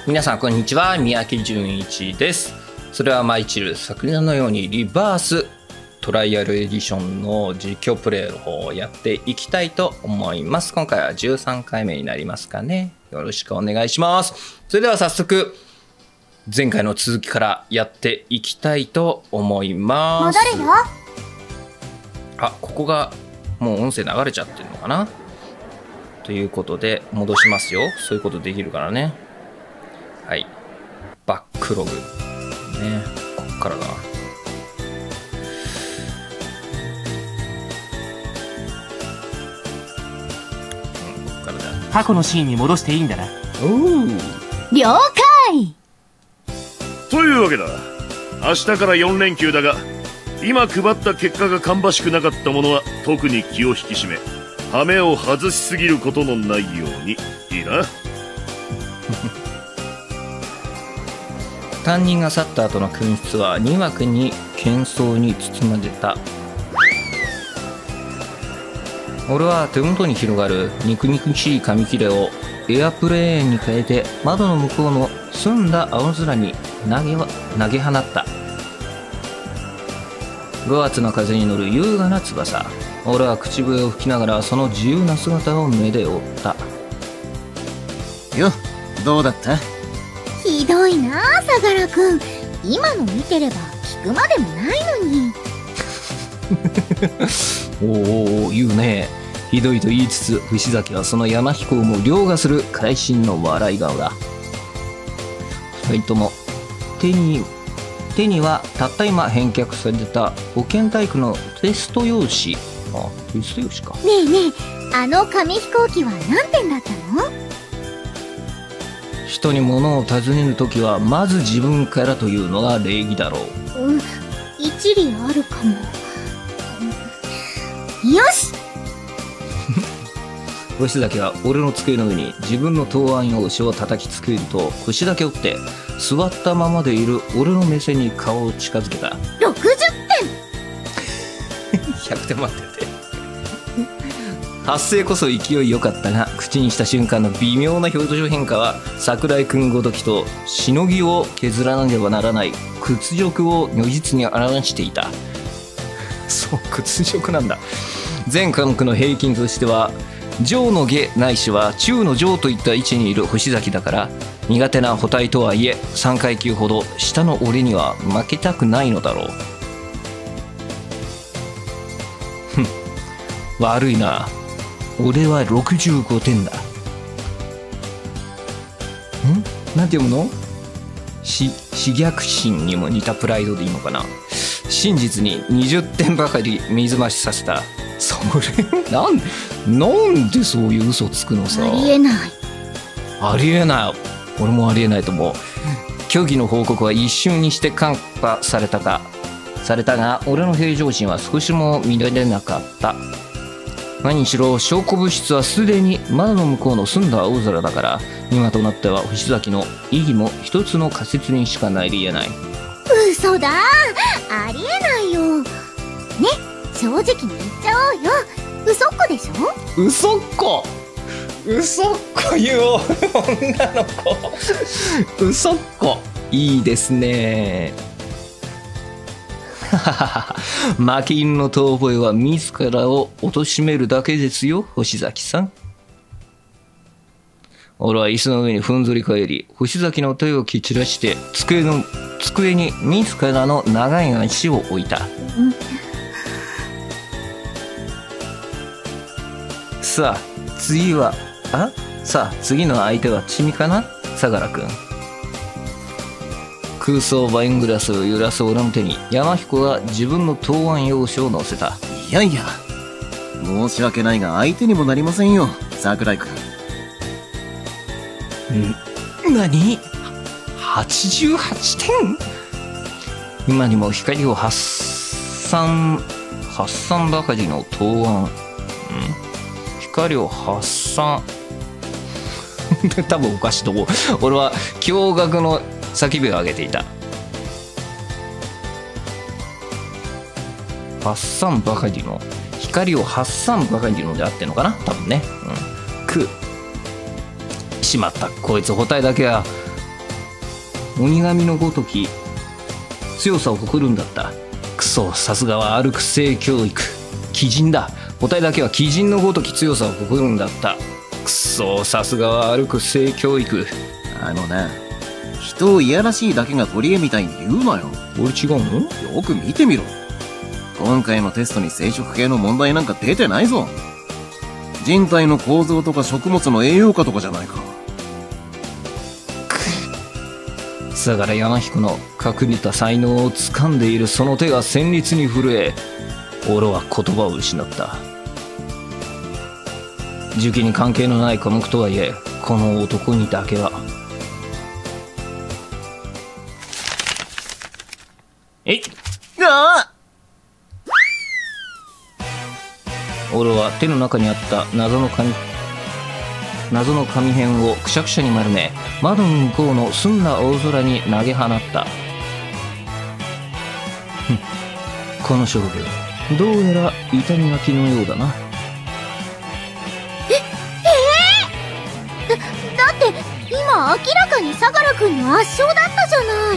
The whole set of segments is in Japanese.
皆さんこんにちは、三宅淳一です。それは舞い散る桜のようにリバーストライアルエディションの実況プレイの方をやっていきたいと思います。今回は13回目になりますかね。よろしくお願いします。それでは早速前回の続きからやっていきたいと思います。 戻るよ。 あ、ここがもう音声流れちゃってるのかなということで戻しますよ。そういうことできるからね。はい、バックログね、こっからだ。こっからだ。 過去のシーンに戻していいんだな。 了解。 というわけだ。明日から4連休だが、今配った結果が芳しくなかった者は特に気を引き締め、羽目を外しすぎることのないように。いいな。 担任が去った後の訓室は2枠に喧騒に包まれた。俺は手元に広がる肉々しい紙切れをエアプレーンに変えて窓の向こうの澄んだ青空に投げ放った。5月の風に乗る優雅な翼。俺は口笛を吹きながらその自由な姿を目で追った。 よ、どうだった？ ひどいなあ、相良くん。今の見てれば聞くまでもないのに。 おお、言うね。ひどいと言いつつ藤崎はその山彦をも凌駕する会心の笑い顔だ。2人とも手にはたった今返却された保健体育のテスト用紙。あ、テスト用紙か。 ねえねえ、あの紙飛行機は何点だったの？ 人に物を尋ねるときはまず自分からというのが礼儀だろう。 一理あるかも。よし。 星崎は俺の机の上に自分の答案用紙を叩きつけると腰だけ折って座ったままでいる俺の目線に顔を近づけた。 60点。 100点満点で発声こそ勢い良かったが、口にした瞬間の微妙な表情変化は桜井くんごときとしのぎを削らなければならない屈辱を如実に表していた。そう、屈辱なんだ。全科目の平均としては上の下ないしは中の上といった位置にいる星崎だから、苦手な補体とはいえ3階級ほど下の俺には負けたくないのだろう。悪いな、俺は65点だ。なんて読むの？自虐心にも似たプライドでいいのかな。真実に20点ばかり水増しさせた。それなんでそういう嘘つくのさ。 ありえない。 ありえない。俺もありえないと思う。虚偽の報告は一瞬にして看破されたが俺の平常心は少しも見られなかった。何しろ証拠物質はすでに窓の向こうの澄んだ青空だから、今となっては星崎の意義も一つの仮説にしかなり得ない。 嘘だ。ありえないよ。ね、正直に言っちゃおうよ。嘘っこでしょ？ 嘘っこ言う女の子。嘘っこいいですね。負け犬の遠吠えは自らを貶めるだけですよ、星崎さん。俺は椅子の上にふんぞり返り、星崎の手を蹴散らして机に自らの長い足を置いた。さあ次の相手は君かな、相良君。空想ワイングラスを揺らす俺の手に山彦が自分の答案用紙を載せた。 いやいや、申し訳ないが相手にもなりませんよ、桜井君。 何？ 88 点？今にも光を発散ばかりの答案。光を発散多分おかしいと思う。俺は驚愕の叫びを上げていた。発散ばかりの、光を発散ばかりのであってんのかな、多分ね。しまった、こいつ補体だけは鬼神のごとき強さを誇るんだった。くそ、さすがはアルク性教育。鬼人だ。答えだけは鬼人のごとき強さを誇るんだった。くそ、さすがはアルク性教育。 あのな、人をいやらしいだけが取り柄みたいに言うなよ。 俺違うの？ よく見てみろ。今回のテストに生殖系の問題なんか出てないぞ。人体の構造とか食物の栄養価とかじゃないか。 相良山彦の隠れた才能を掴んでいるその手が戦慄に震え、俺は言葉を失った。受験に関係のない科目とはいえ、この男にだけは。えい！ ああ！ 俺は手の中にあった謎の紙片をくしゃくしゃに丸め、窓の向こうの澄んだ青空に投げ放った。この勝負、どうやら痛みがきのようだな。 だって今明らかに相良君の圧勝だったじゃない。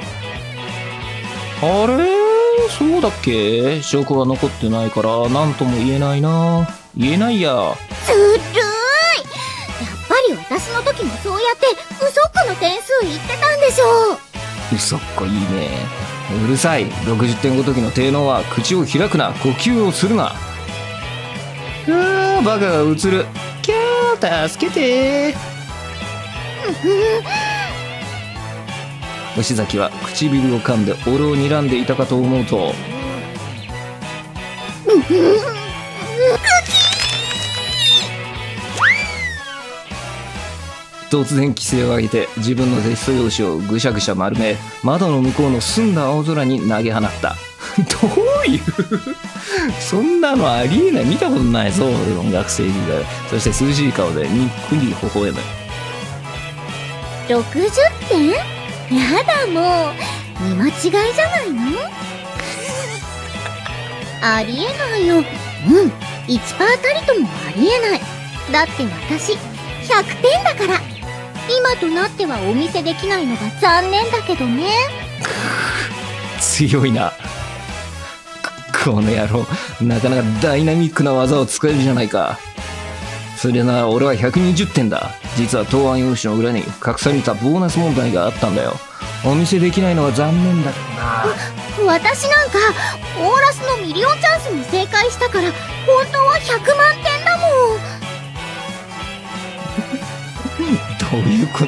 あれ、そうだっけ？証拠は残ってないから何とも言えないな。言えないや。 ずるーい。やっぱり私の時もそうやってウソックの点数言ってたんでしょう。 うそっこいいね。うるさい。60点ごときの低能は口を開くな、呼吸をするな。うわー、バカが映る。キャー、助けてー。牛崎は唇を噛んで俺を睨んでいたかと思うと、突然規制を上げて自分のテスト用紙をぐしゃぐしゃ丸め、窓の向こうの澄んだ青空に投げ放った。どういうそんなのありえない。見たことないぞ、俺の学生時代。そして涼しい顔でにっくり微笑む。 60点？やだ、もう見間違いじゃないの？ありえないよ。1%たりともありえない。だって私100点だから。今となってはお見せできないのが残念だけどね。 強いな。この野郎、なかなかダイナミックな技を使えるじゃないか。それなら俺は120点だ。実は答案用紙の裏に隠されたボーナス問題があったんだよ。お見せできないのは残念だけどな。 私なんかオーラスのミリオンチャンスに正解したから本当は100万点だもん。 どういうこと？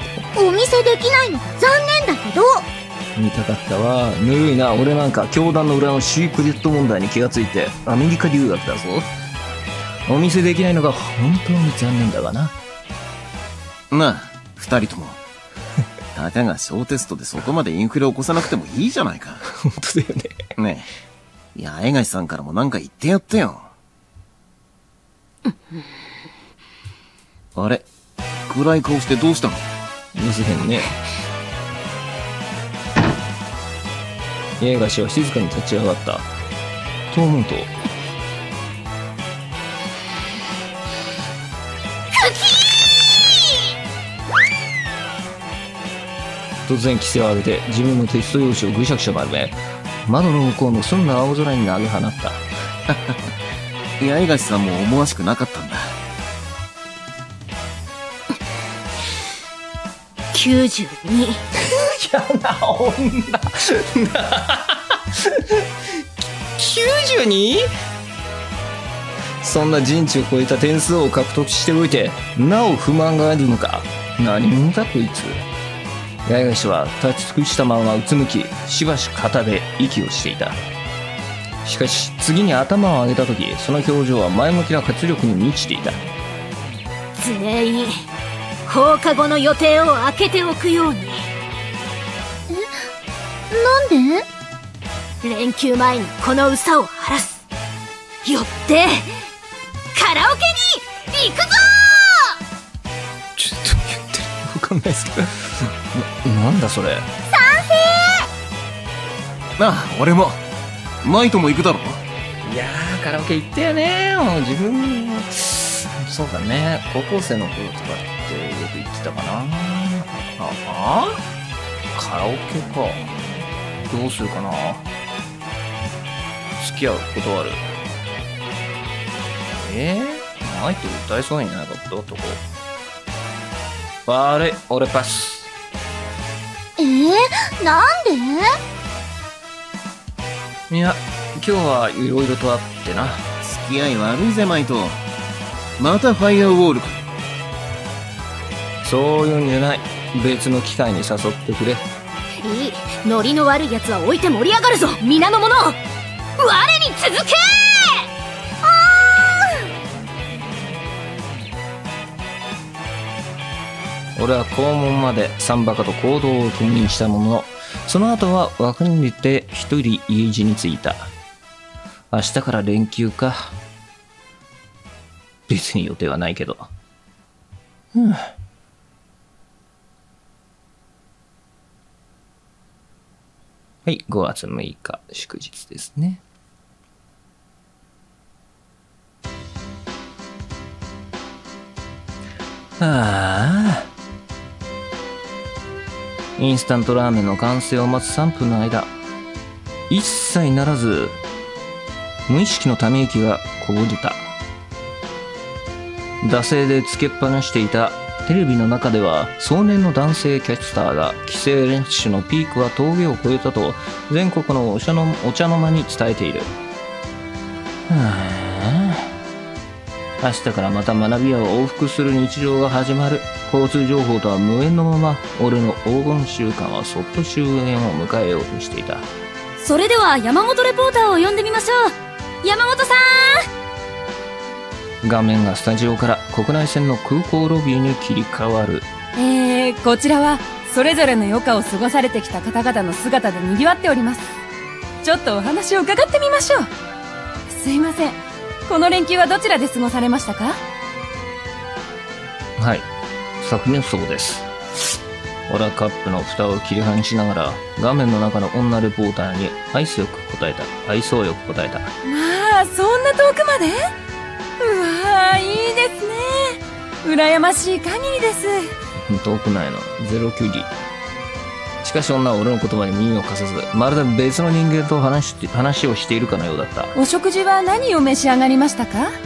お見せできないのが残念だけど。 見たかったわ。ぬるいな。俺なんか教団の裏のシークレット問題に気がついてアメリカ留学だぞ。お見せできないのが本当に残念だがな。 なあ、二人とも。たかが小テストでそこまでインフレ起こさなくてもいいじゃないか。 本当だよね。 ねえ、八重樫さんからもなんか言ってやってよ。あれ、暗い顔してどうしたの？ 見せへんね。八重樫は静かに立ち上がった。と思うと、突然規制を上げて自分のテスト用紙をぐしゃぐしゃ丸め、窓の向こうの澄んだ青空に投げ放った。 八重樫さんも思わしくなかったんだ。 92。 嫌な女。92？ そんな人知を超えた点数を獲得しておいてなお不満があるのか。何者だこいつ。八重樫は立ち尽くしたままうつむき、しばし肩で息をしていた。しかし次に頭を上げた時、その表情は前向きな活力に満ちていた。 全員放課後の予定を空けておくように。 なんで？ 連休前にこのうさを晴らす。よってカラオケに行くぞー！ちょっと言ってるわかんないですけど。なんだそれ。 なあ、俺もマイトも行くだろ。 いやー、カラオケ行ったよね。もう自分そうだね、高校生の頃とかってよく行ってたかな。 カラオケか。どうするかな。付き合う、断る。ないって歌えそうになかった男。悪い、俺パス。 なんで？ いや、今日はいろいろとあってな。 付き合い悪いぜ、マイト。またファイアウォールか。 そういうんじゃない。別の機会に誘ってくれ。 いい。ノリの悪い奴は置いて盛り上がるぞ、皆の者。我に続け。 俺は校門までサンバカと行動を共にしたものの、その後は別れて一人家路に着いた。明日から連休か。別に予定はないけど。はい、5月6日、祝日ですね。インスタントラーメンの完成を待つ3分の間、一切ならず、無意識のため息がこぼれた。惰性でつけっぱなしていたテレビの中では、壮年の男性キャスターが帰省練習のピークは峠を越えたと全国のお茶の間に伝えている。明日からまた学び屋を往復する日常が始まる。交通情報とは無縁のまま、俺の黄金週間はそっと終焉を迎えようとしていた。 それでは山本レポーターを呼んでみましょう。山本さん。画面がスタジオから国内線の空港ロビーに切り替わる。 こちらはそれぞれの余暇を過ごされてきた方々の姿で賑わっております。ちょっとお話を伺ってみましょう。すいません、この連休はどちらで過ごされましたか？ はい、昨年そうです。俺はカップの蓋を切り離しながら画面の中の女レポーターに愛想よく答えた。 まあ、そんな遠くまで？うわー、いいですね。羨ましい限りです。 遠くないの、ゼロ距離。しかし女は俺の言葉に耳を貸さず、まるで別の人間と話をしているかのようだった。 お食事は何を召し上がりましたか？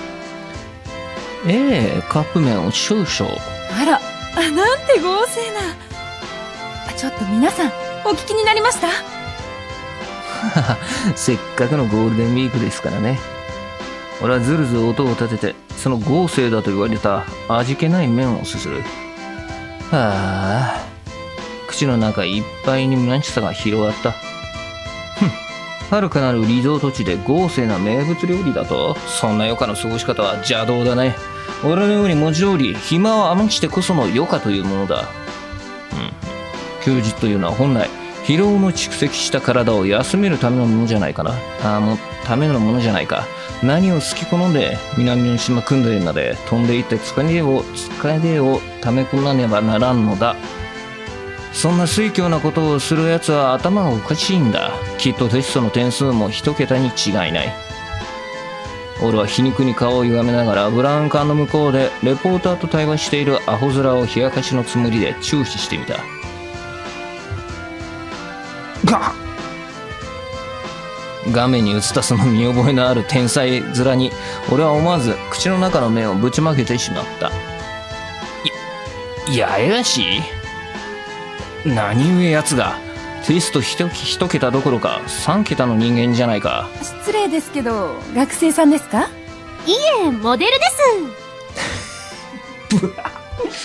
カップ麺を少々。 あら、なんて豪勢な。ちょっと皆さん、お聞きになりました？ せっかくのゴールデンウィークですからね。俺はずるずる音を立てて、その豪勢だと言われた味気ない麺をすする。口の中いっぱいに虚しさが広がった。遥かなるリゾート地で豪勢な名物料理だと？そんな余暇の過ごし方は邪道だね。俺のように文字通り暇を余してこその余暇というものだ。休日というのは本来疲労の蓄積した体を休めるためのものじゃないかな。何を好き好んで南の島組んでまで飛んでいって疲れを溜め込まねばならんのだ。そんな酔狂なことをするやつは頭がおかしいんだ。きっとテストの点数も一桁に違いない。俺は皮肉に顔を歪めながらブラウン管の向こうでレポーターと対話しているアホ面を冷やかしのつもりで注視してみた。画面に映ったその見覚えのある天才面に俺は思わず口の中の麺をぶちまけてしまった。ややしい？何故やつがテスト一桁どころか3桁の人間じゃないか。 失礼ですけど、学生さんですか？ いえ、モデルです。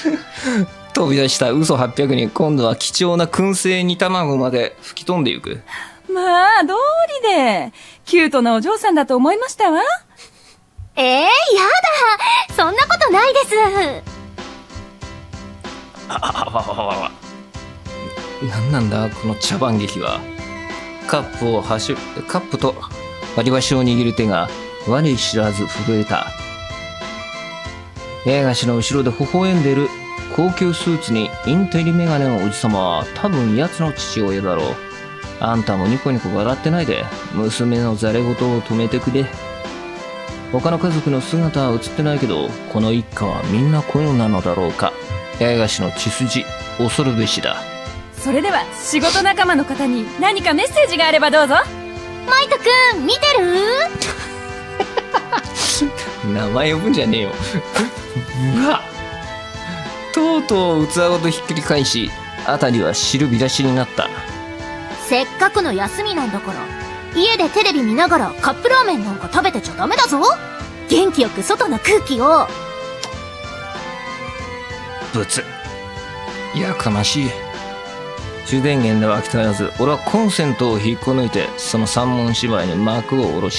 飛び出した嘘800に今度は貴重な燻製煮卵まで吹き飛んでいく。 まあ、道理でキュートなお嬢さんだと思いましたわ。 やだ、そんなことないです。 何なんだこの茶番劇は。カップと割り箸を握る手が我知らず震えた。八重樫の後ろで微笑んでいる高級スーツにインテリメガネのおじさまは多分奴の父親だろう。あんたもニコニコ笑ってないで娘のざれ言を止めてくれ。他の家族の姿は映ってないけど、この一家はみんなこよなのだろうか。八重樫の血筋恐るべしだ。 それでは仕事仲間の方に何かメッセージがあればどうぞ。 マイトくん見てる？ 名前呼ぶんじゃねえよ。うわ、とうとう器ごとひっくり返し、辺りは汁びらしになった。 せっかくの休みなんだから、家でテレビ見ながらカップラーメンなんか食べてちゃダメだぞ。元気よく外の空気を。 ブツ、やかましい。主電源では飽き足らず、俺はコンセントを引っこ抜いて、その三文芝居に幕を下ろした。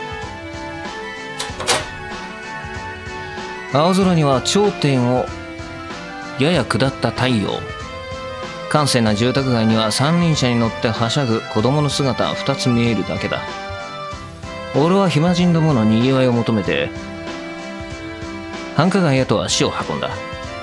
青空には頂点をやや下った太陽。閑静な住宅街には三輪車に乗ってはしゃぐ子供の姿が2つ見えるだけだ。俺は暇人どものにぎわいを求めて繁華街へと足を運んだ。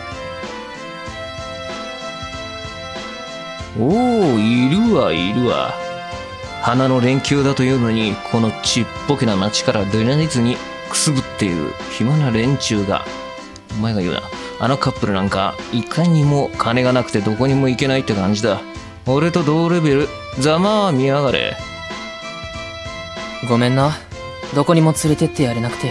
おお、いるわいるわ。花の連休だというのに、このちっぽけな街から出られずにくすぶっている暇な連中が。お前が言うな。あのカップルなんかいかにも金がなくてどこにも行けないって感じだ。俺と同レベル。ざまあ見やがれ。 ごめんな。どこにも連れてってやれなくて。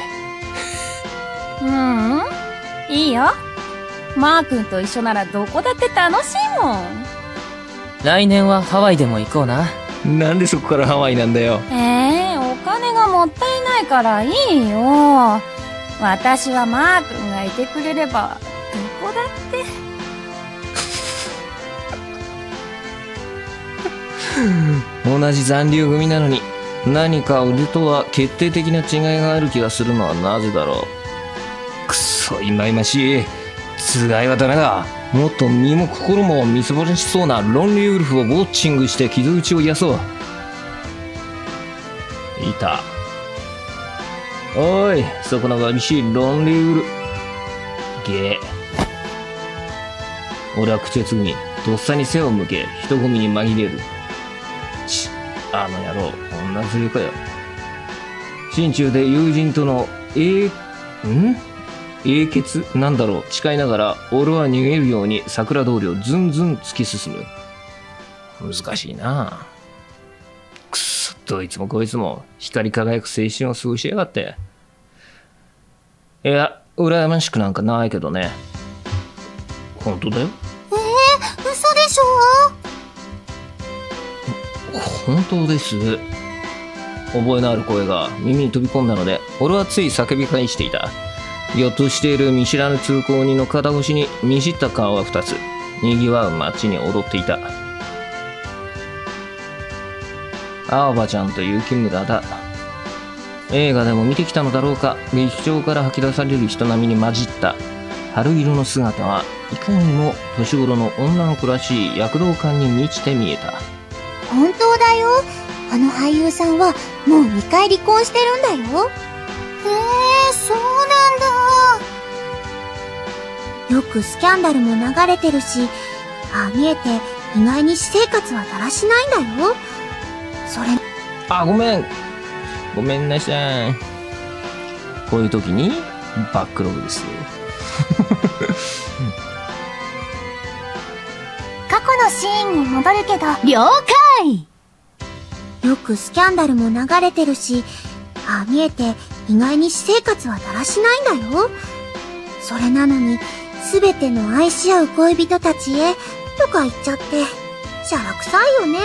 いいよ。マー君と一緒ならどこだって楽しいもん。 来年はハワイでも行こうな。 なんでそこからハワイなんだよ。 お金がもったいないからいいよ。私はマー君がいてくれればどこだって。 同じ残留組なのに何か俺とは決定的な違いがある気がするのはなぜだろう。くそいまいましい。つがいはダメだ。もっと身も心もみすぼらしそうなロンリーウルフをウォッチングして傷口を癒そう。いた。おい、そこの寂しいロンリーウルフ。ゲー。俺は口をつぐみ、とっさに背を向け、人混みに紛れる。あの野郎、女連れかよ。心中で友人との英傑なんだろう誓いながら、俺は逃げるように桜通りをずんずん突き進む。難しいな。くそ、どいつもこいつも光り輝く青春を過ごしやがって。いや、羨ましくなんかないけどね。本当だよ。 嘘でしょ？ 本当です。覚えのある声が耳に飛び込んだので、俺はつい叫び返していた。ぎょっとしている見知らぬ通行人の肩越しに見知った顔は2つ。にぎわう街に踊っていた。青葉ちゃんと雪村だ。映画でも見てきたのだろうか。劇場から吐き出される人並みに混じった春色の姿はいかにも年頃の女の子らしい躍動感に満ちて見えた。 本当だよ。あの俳優さんはもう2回離婚してるんだよ。そうなんだ。よくスキャンダルも流れてるし、ああ見えて意外に私生活はだらしないんだよ。それ、 ごめんなさい。こういう時にバックログですよ。 過去のシーンに戻るけど、 了解。 よくスキャンダルも流れてるし、ああ見えて意外に私生活はだらしないんだよ。それなのに全ての愛し合う恋人たちへとか言っちゃってしゃらくさいよね。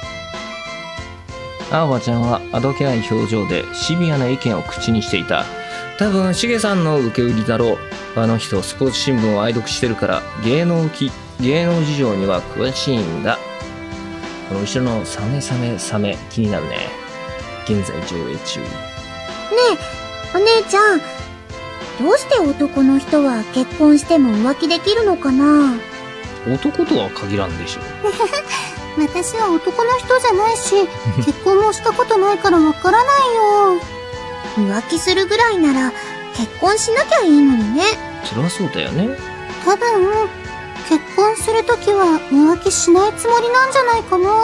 青葉ちゃんはあどけない表情でシビアな意見を口にしていた。多分しげさんの受け売りだろう。あの人スポーツ新聞を愛読してるから芸能事情には詳しいんだ。この後ろのサメ気になるね。現在上映中。 ねえ、お姉ちゃん、どうして男の人は結婚しても浮気できるのかな？ 男とは限らんでしょ。 私は男の人じゃないし、結婚もしたことないからわからないよ。浮気するぐらいなら結婚しなきゃいいのにね。 それはそうだよね。 多分、結婚するときは浮気しないつもりなんじゃないかな。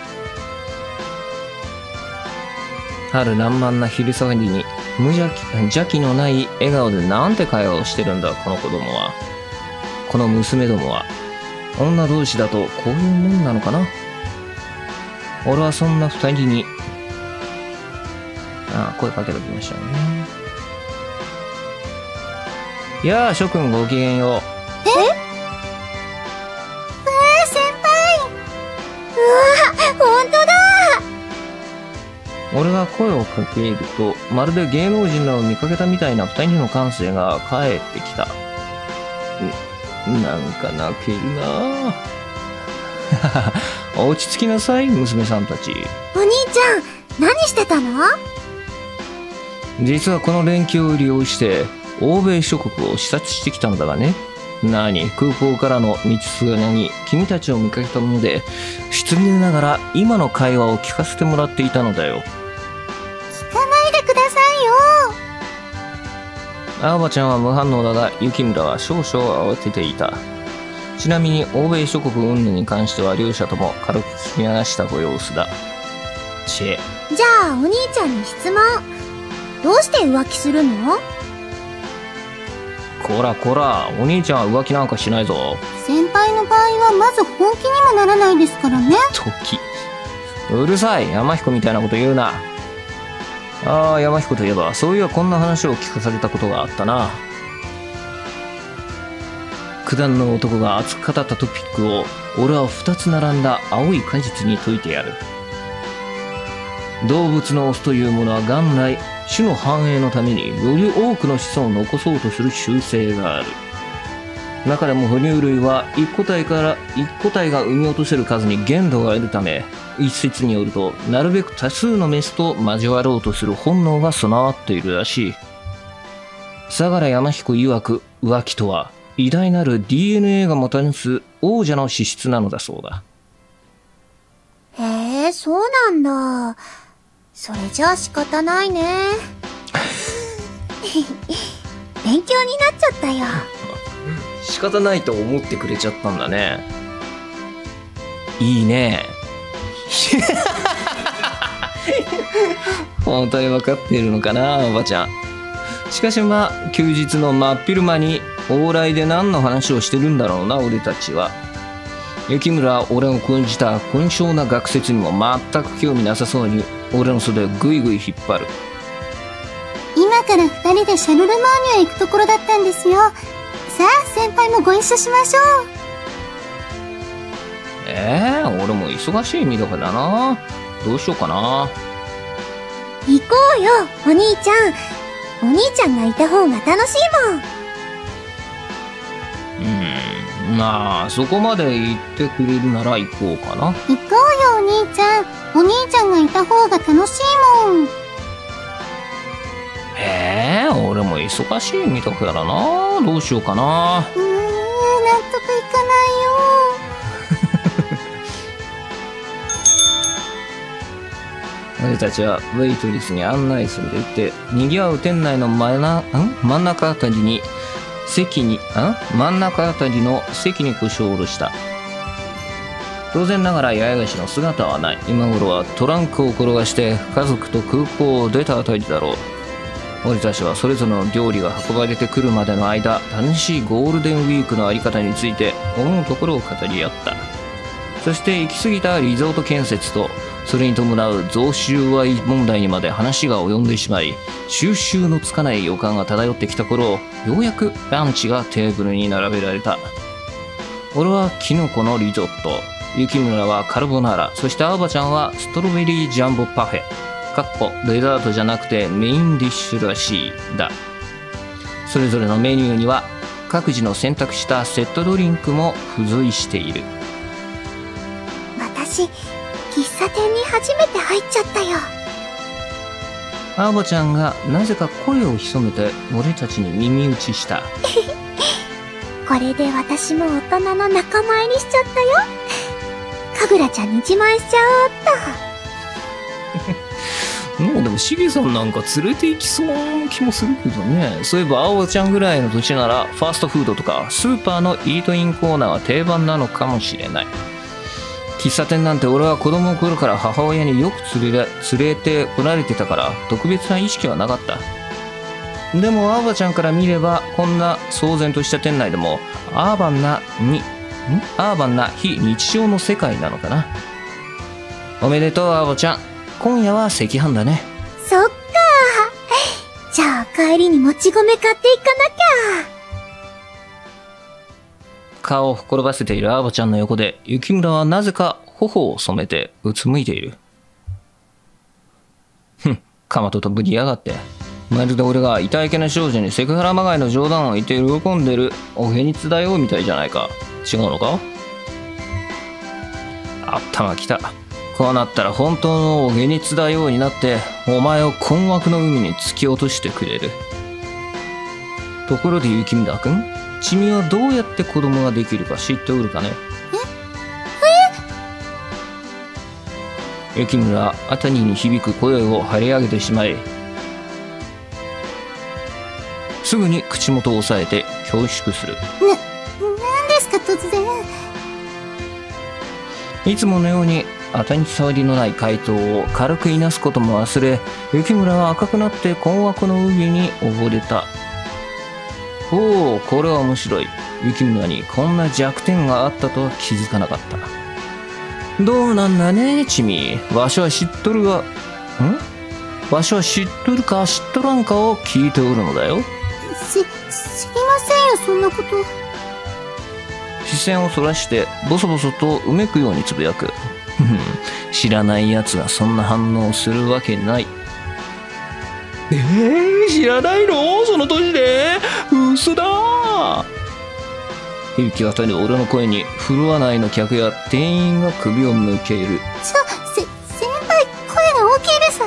春爛漫な昼下がりに邪気のない笑顔でなんて会話をしてるんだこの子供は。この娘どもは。 女同士だとこういうもんなのかな。俺はそんな二人に声かけておきましたね。やあ諸君ごきげんよう。 先輩。うわ、ほんとだ。 俺が声をかけるとまるで芸能人らを見かけたみたいな二人の感性が返ってきた。なんか泣けるな落ち着きなさい娘さんたち。 お兄ちゃん、何してたの？ 実はこの連休を利用して欧米諸国を視察してきたのだがね。何、空港からの道すがらに君たちを見かけたもので失礼ながら今の会話を聞かせてもらっていたのだよ。 聞かないでくださいよ。 青葉ちゃんは無反応だが雪村は少々慌てていた。ちなみに欧米諸国云々に関しては両者とも軽く聞き流したご様子だ。チェ。 じゃあお兄ちゃんに質問。どうして浮気するの？ こらこら、お兄ちゃんは浮気なんかしないぞ。 先輩の場合はまず本気にもならないですからね。 時。うるさい、山彦みたいなこと言うな。ああ、山彦といえばそういやこんな話を聞かされたことがあったな。九段の男が熱く語ったトピックを俺は2つ並んだ青い果実に解いてやる。動物のオスというものは元来種の繁栄のためにより多くの子孫を残そうとする習性がある。中でも哺乳類は一個体が産み落とせる数に限度があるため、一説によるとなるべく多数のメスと交わろうとする本能が備わっているらしい。相良山彦曰く浮気とは偉大なる DNA がもたらす王者の資質なのだそうだ。 へえ、そうなんだ。それじゃあ仕方ないね。勉強になっちゃったよ。 仕方ないと思ってくれちゃったんだね。いいね。本当に分かっているのかなおばちゃん。しかしまあ休日の真っ昼間に往来で何の話をしてるんだろうな俺たちは。雪村は俺を訓じた勲章な学説にも全く興味なさそうに俺の袖をぐいぐい引っ張る。 今から二人でシャルルマーニュへ行くところだったんですよ。さあ先輩もご一緒しましょう。 俺も忙しい身だからな。どうしようかな。 行こうよお兄ちゃん。お兄ちゃんがいた方が楽しいもん。 まあそこまで言ってくれるなら行こうかな。 行こうよお兄ちゃん。お兄ちゃんがいた方が楽しいもん。 俺も忙しい身だからな。どうしようかな。 納得いかないよ。 俺たちはウェイトレスに案内されていて、賑わう店内の真ん中あたりの席に腰を下ろした。当然ながら八重樫の姿はない。今頃はトランクを転がして家族と空港を出たあたりだろう。俺たちはそれぞれの料理が運ばれてくるまでの間、楽しいゴールデンウィークのあり方について思うところを語り合った。そして行き過ぎたリゾート建設とそれに伴う贈収賄問題にまで話が及んでしまい、収拾のつかない予感が漂ってきた頃、ようやくランチがテーブルに並べられた。俺はキノコのリゾット、雪村はカルボナーラ、そして青葉ちゃんはストロベリージャンボパフェデザートじゃなくてメインディッシュらしいだ。それぞれのメニューには各自の選択したセットドリンクも付随している。 私、喫茶店に初めて入っちゃったよ。 青葉ちゃんがなぜか声を潜めて俺たちに耳打ちした。 これで私も大人の仲間入りしちゃったよ。神楽ちゃんに自慢しちゃおうっと。 もうでもしげさんなんか連れて行きそうな気もするけどね。そういえば青葉ちゃんぐらいの年ならファーストフードとかスーパーのイートインコーナーは定番なのかもしれない。喫茶店なんて俺は子供の頃から母親によく連れてこられてたから特別な意識はなかった。でも青葉ちゃんから見ればこんな騒然とした店内でもアーバンなにアーバンな非日常の世界なのかな。おめでとうアボちゃん、今夜は赤飯だね。 そっか。じゃあ帰りにもち米買っていかなきゃ。 顔をほころばせているアボちゃんの横で雪村はなぜか頬を染めてうつむいている。かまととぶりやがって。まるで俺が痛いけな少女にセクハラまがいの冗談を言って喜んでるおへにつだよみたいじゃないか。違うのか。頭きた。こうなったら本当のおへにつだようになってお前を困惑の海に突き落としてくれる。ところで雪村くん、君はどうやって子供ができるか知っておるかね。雪村、辺りに響く声を張り上げてしまい、すぐに口元を押さえて恐縮する。 なんですか突然。 いつものように当たり障りのない回答を軽くいなすことも忘れ、雪村は赤くなって困惑の海に溺れた。おお、これは面白い。雪村にこんな弱点があったとは気づかなかった。どうなんだね、チミ。わしは知っとるが、わしは知っとるか知っとらんかを聞いておるのだよ。 知りませんよ、そんなこと。 視線をそらしてボソボソとうめくようにつぶやく。知らない奴がそんな反応するわけない。知らないの？その年で？嘘だー。響き渡る俺の声にフロア内の客や店員が首を向ける。 先輩、声が大きいです。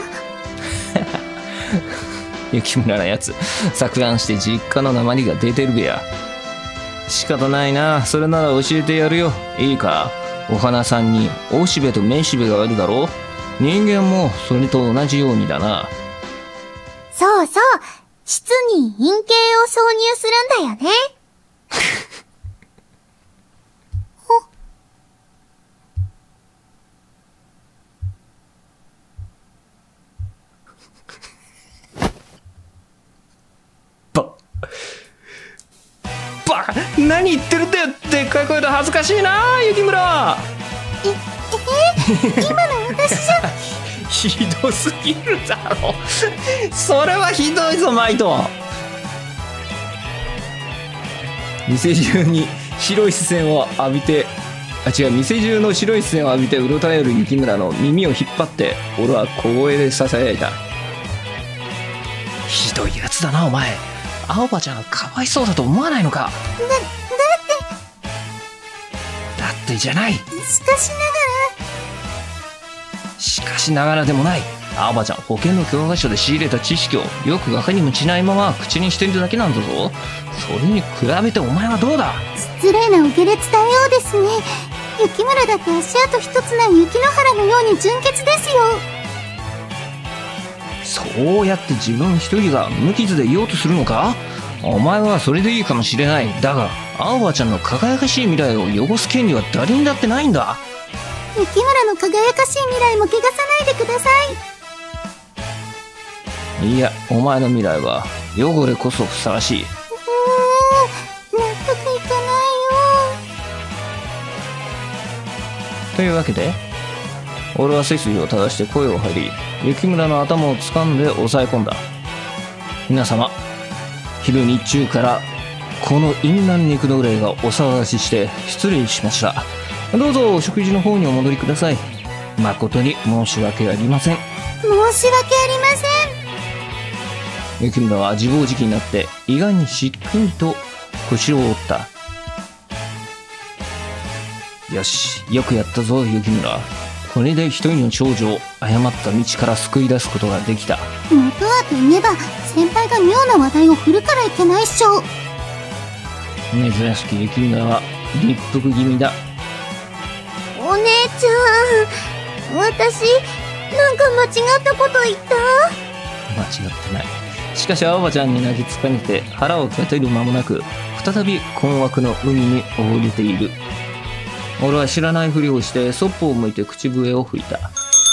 雪村のやつ錯乱して実家の訛りが出てるべや。仕方ないな。それなら教えてやるよ。いいか。お花さんにおしべとめしべがあるだろう。人間もそれと同じようにだな。 そうそう、膣に陰茎を挿入するんだよね。 何言ってるって。でっかい声で恥ずかしいな、雪村。 今の私じゃ。 ひどすぎるだろ。それはひどいぞ、マイト。店中に白い視線を浴びて、店中の白い視線を浴びてうろたえる雪村の耳を引っ張って俺は小声でささやいた。ひどいやつだな、お前。青葉ちゃんがかわいそうだと思わないのか。だってじゃない。しかしながらでもない。青葉ちゃん、保険の教科書で仕入れた知識をよく中にもしないまま口にしてるだけなんだぞ。それに比べてお前はどうだ。 失礼な受けれ伝えようですね。雪村だって足跡一つない雪の原のように純潔ですよ。 そうやって自分一人が無傷でいようとするのか。お前はそれでいいかもしれない。だが青葉ちゃんの輝かしい未来を汚す権利は誰にだってないんだ。 雪村の輝かしい未来も汚さないでください。いや、お前の未来は汚れこそふさわしい。 納得いかないよ。 というわけで俺は背筋を正して声を張り、雪村の頭を掴んで押さえ込んだ。皆様、昼日中からこの淫乱肉の霊がお騒がしして失礼しました。どうぞお食事の方にお戻りください。誠に申し訳ありません。 申し訳ありません。 雪村は自暴自棄になって意外にしっくりと腰を折った。よし、よくやったぞ雪村。これで一人の少女を誤った道から救い出すことができた。 元はといえば先輩が妙な話題を振るからいけないっしょ。 珍しく雪村は立腹気味だ。 お姉ちゃん、私なんか間違ったこと言った？ 間違ってない。しかし青葉ちゃんに泣きつかれて腹を立てる間もなく再び困惑の海に溺れている。俺は知らないふりをしてそっぽを向いて口笛を吹いた。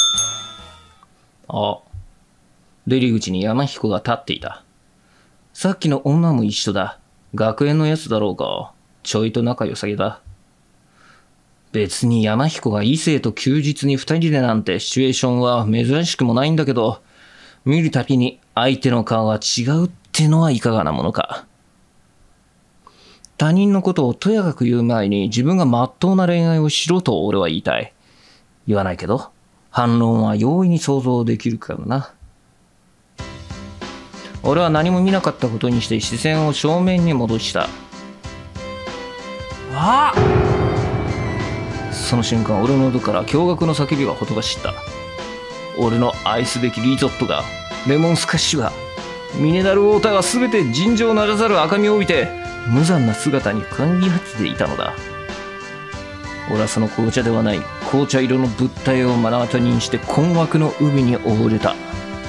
あ、出入り口に山彦が立っていた。さっきの女も一緒だ。学園のやつだろうか。ちょいと仲良さげだ。 別に山彦が異性と休日に二人でなんてシチュエーションは珍しくもないんだけど、見るたびに相手の顔が違うってのはいかがなものか。他人のことをとやかく言う前に自分が真っ当な恋愛をしろと俺は言いたい。言わないけど、反論は容易に想像できるからな。俺は何も見なかったことにして視線を正面に戻した。あっ！その瞬間、俺の喉から驚愕の叫びがほとばしった。俺の愛すべきリゾットが、レモンスカッシュが、ミネラルウォーターが全て尋常ならざる赤みを帯びて、無残な姿に感じ果てていたのだ。俺はその紅茶ではない紅茶色の物体を目の当たりにして困惑の海に溺れた。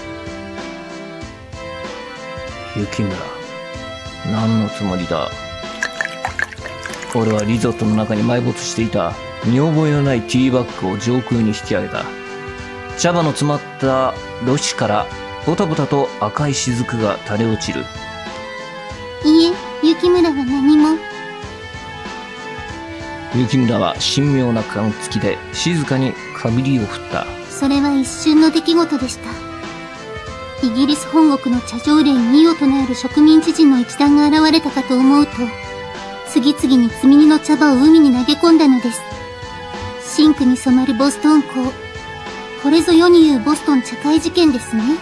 雪村、何のつもりだ。俺はリゾットの中に埋没していた見覚えのないティーバッグを上空に引き上げた。茶葉の詰まったろ紙からボタボタと赤い雫が垂れ落ちる。 いえ、雪村は何も。 雪村は神妙な顔つきで静かに髪を振った。 それは一瞬の出来事でした。イギリス本国の茶条例に異を唱える植民地人の一団が現れたかと思うと、次々に積み荷の茶葉を海に投げ込んだのです。深紅に染まるボストン港。これぞ世に言うボストン茶会事件ですね。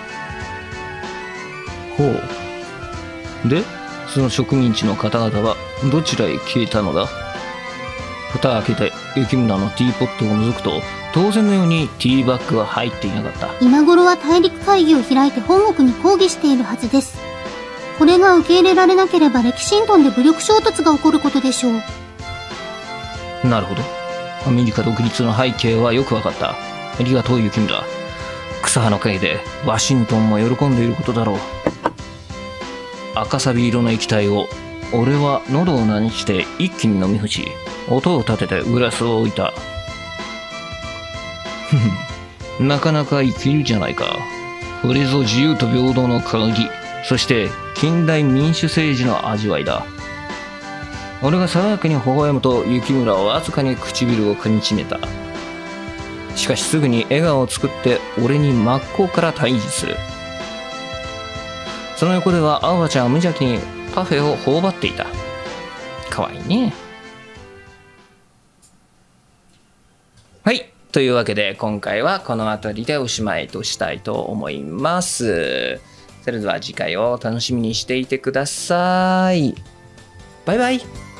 ほう。で、その植民地の方々はどちらへ消えたのだ。蓋を開けて雪村のティーポットを覗くと、当然のようにティーバッグは入っていなかった。 今頃は大陸会議を開いて本国に抗議しているはずです。これが受け入れられなければレキシントンで武力衝突が起こることでしょう。 なるほど。アメリカ独立の背景はよくわかった。ありがとう雪村。草葉の陰でワシントンも喜んでいることだろう。赤サビ色の液体を俺は喉を何して一気に飲み干し、音を立ててグラスを置いた。なかなかいけるじゃないか。これぞ自由と平等の鍵、そして近代民主政治の味わいだ。俺が爽やかに微笑むと雪村はわずかに唇をかみしめた。しかしすぐに笑顔を作って俺に真っ向から対峙する。その横では青葉ちゃんは無邪気にパフェを頬張っていた。かわいいね。はい。というわけで今回はこの辺りでおしまいとしたいと思います。それでは次回を楽しみにしていてください。バイバイ。